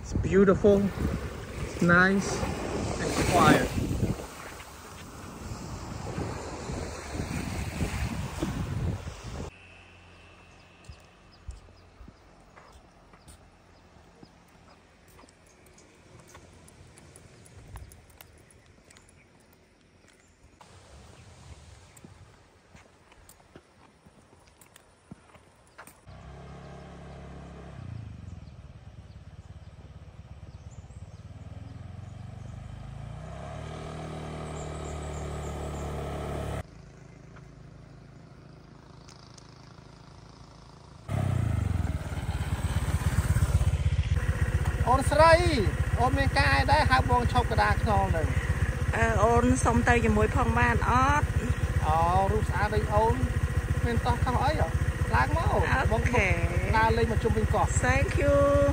It's beautiful, it's nice and quiet. Ôn sray, ôn miền cai đấy, hai bông chọc cái đá ngon này. Ôn xong tay cho mối phong ban ót. Rút xa đây ôn, mình to không ấy à? Láng máu. Okay. Ta lên một chung mình cỏ. Thank you.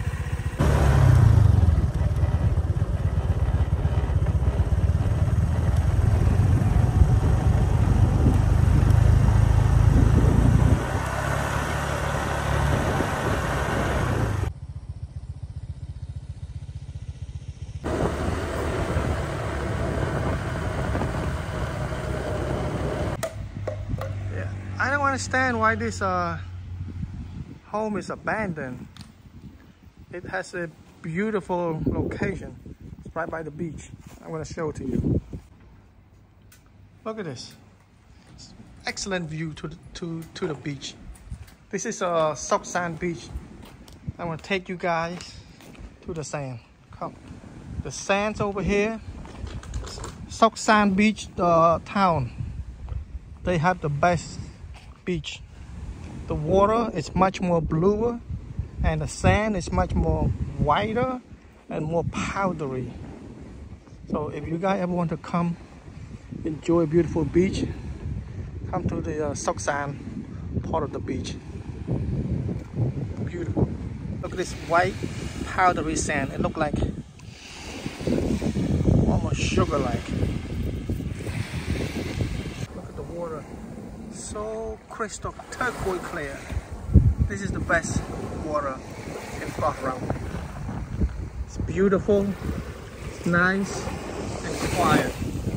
I don't understand why this home is abandoned. It has a beautiful location. It's right by the beach. I'm going to show it to you. Look at this. It's excellent view to the beach. This is a Sok San beach. I'm going to take you guys to the sand. Come. The sand's over here. Sok San beach, the town. They have the best beach. The water is much more bluer and the sand is much more whiter and more powdery. So if you guys ever want to come enjoy a beautiful beach, come to the Sok San part of the beach. Beautiful. Look at this white powdery sand. It looks like almost sugar-like. Look at the water. So crystal turquoise clear. This is the best water in Rong. It's beautiful, it's nice and quiet.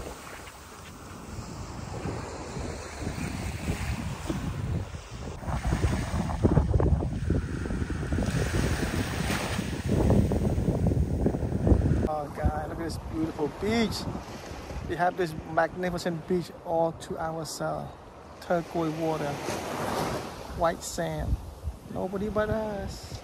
Oh God, look at this beautiful beach. We have this magnificent beach all to ourselves. Turquoise water, white sand, nobody but us.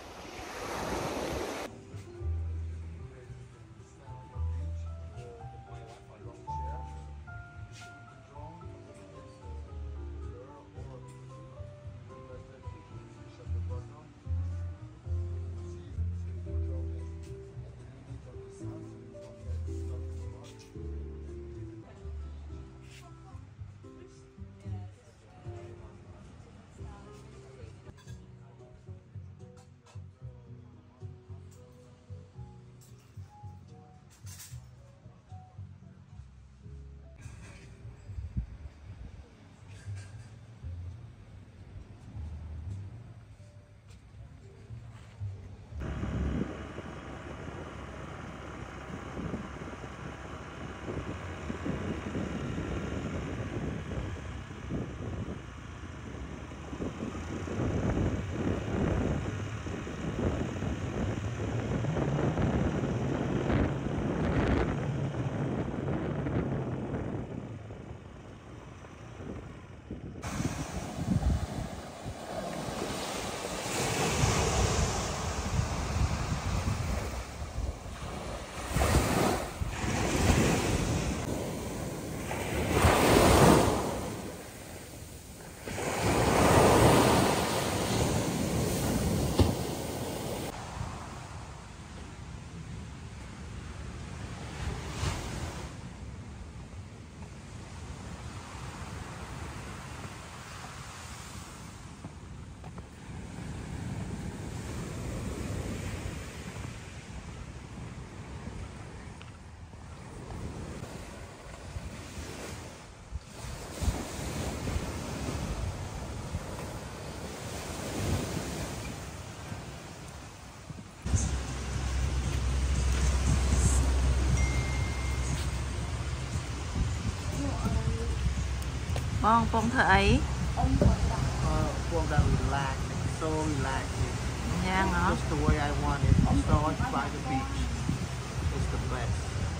Bong bong thở ấy. Form that relax, so relaxing. Dạ ngó. Just the way I want it. Massage by the beach. It's the best.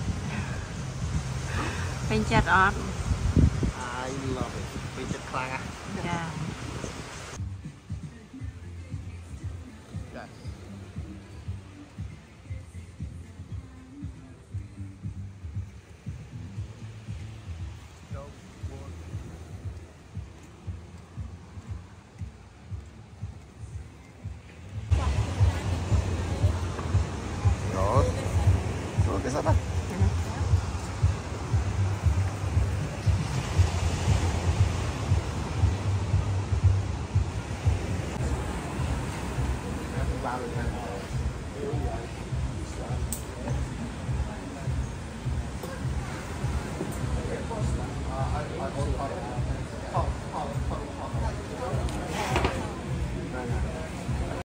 Bên chặt ọt. I love it. Bên chất khang á. Dạ. Yes. Đó. Rồi cái sắt á.